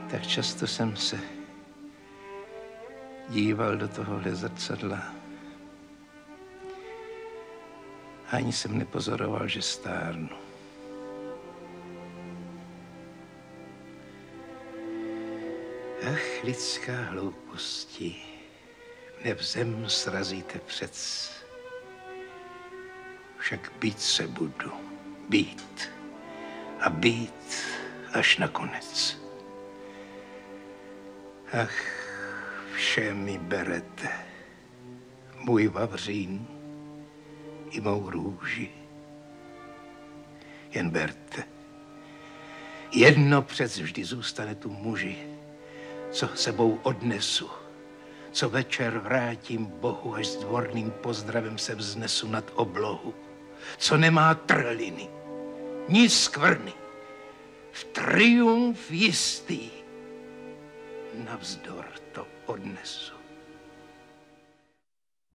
Tak často jsem se díval do tohohle zrcadla. Ani jsem nepozoroval, že stárnu. Ach, lidská hlouposti, mne v zem srazíte přec. Však být se budu, být a být až nakonec. Ach, vše mi berete, můj vavřín i mou růži. Jen berte, jedno přec vždy zůstane tu muži, co sebou odnesu, co večer vrátím Bohu, až s dvorným pozdravem se vznesu nad oblohu, co nemá trliny, ni skvrny, v triumf jistý, navzdor to odnesu.